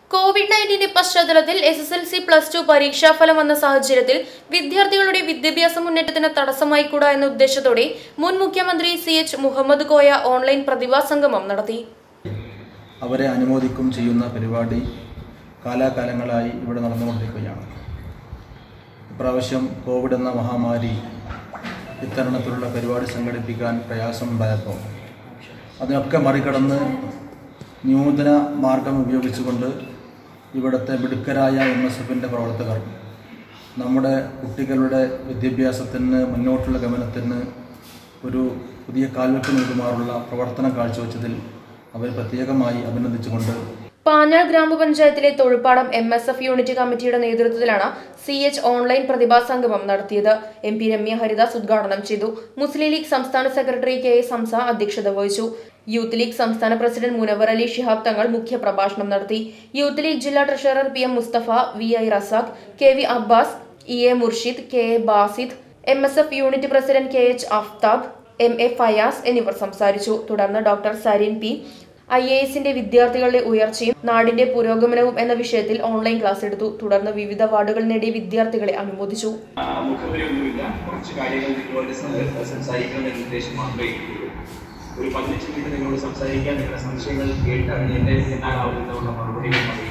COVID-19 പശ്ചാത്തലത്തിൽ SSLC +2 പരീക്ഷാഫലം വന്ന സാഹചര്യത്തിൽ വിദ്യാർത്ഥികളുടെ വിദ്യാഭ്യാസ മുന്നേറ്റത്തിന് തടസ്സമായിക്കൂടാ എന്ന ഉദ്ദേശത്തോടെ മുൻ മുഖ്യമന്ത്രി CH മുഹമ്മദ് കോയ ഓൺലൈൻ പ്രതിഭാ സംഗമം നടത്തി. അവരെ അനുമോദിക്കും ചെയ്യുന്ന പരിപാടി കാലാകാലങ്ങളായി ഇവിടെ നടന്നുകൊണ്ടിരിക്കുകയാണ്. ഇപ്രാവശ്യം കോവിഡ് എന്ന മഹാമാരി ഇത്തരണത്തിലുള്ള പരിപാടി സംഘടിപ്പിക്കാൻ പ്രയാസമുണ്ടായപ്പോൾ അതിനൊക്കെ മറികടന്ന് നൂതന മാർഗം ഉപയോഗിച്ചുകൊണ്ട് ഇവിടുത്തെ മിടുക്കരായ MSFന്റെ പ്രവർത്തകർ നമ്മുടെ കുട്ടികളുടെ വിദ്യാഭ്യാസത്തിന് മുന്നോട്ടുള്ള ഗമനത്തിന് ഒരു പുതിയ കാൽവെപ്പ് നൽകുമാറുള്ള പ്രവർത്തനം കാഴ്ചവെച്ചതിൽ അവരെ പ്രത്യേകമായി അഭിനന്ദിച്ചുകൊണ്ട് പാഞ്ഞാൾ ഗ്രാമപഞ്ചായത്തിലെ തൊഴുപ്പാടം MSF യൂണിറ്റ് കമ്മിറ്റിയുടെ നേതൃത്വത്തിലാണ് CH ഓൺലൈൻ പ്രതിഭാ സംഗമം നടത്തിയത്. MP രമ്യ ഹരിദാസ് ഉദ്ഘാടനം ചെയ്തു. മുസ്ലിം ലീഗ് സംസ്ഥാന സെക്രട്ടറി KS ഹംസ അധ്യക്ഷത വഹിച്ചു. യൂത്ത് ലീഗ് സംസ്ഥാന പ്രസിഡന്റ് മുനവർ അലി ശിഹാബ് തങ്ങൾ മുഖ്യ പ്രഭാഷണം നടത്തി. യൂത്ത് ലീഗ് ജില്ലാ treasurer PM Mustafa, VI Razak, KV Abbas, EA Murshid, KA Basid, MSF unit president KH Aftab, MA Fayas എന്നിവർ സംസാരിച്ചു. തുടർന്ന് ഡോക്ടർ സരിൻ P IASന്റെ വിദ്യാർത്ഥികളുടെ ഉയർച്ചയും നാടിന്റെ പുരോഗമനവും എന്ന വിഷയത്തിൽ ഓൺലൈൻ ക്ലാസ് എടുത്തു. തുടർന്ന് വിവിധ അവാർഡുകൾ നേടിയ വിദ്യാർത്ഥികളെ അനുമോദിച്ചു. ഒരു 15 മിനിറ്റ് നിങ്ങളോട് സംസാരിക്കാൻ നിങ്ങളുടെ സംശയങ്ങൾ കേട്ടറിഞ്ഞ് എന്റെ എന്നാലാവുന്നതുള്ള മറുപടികൾ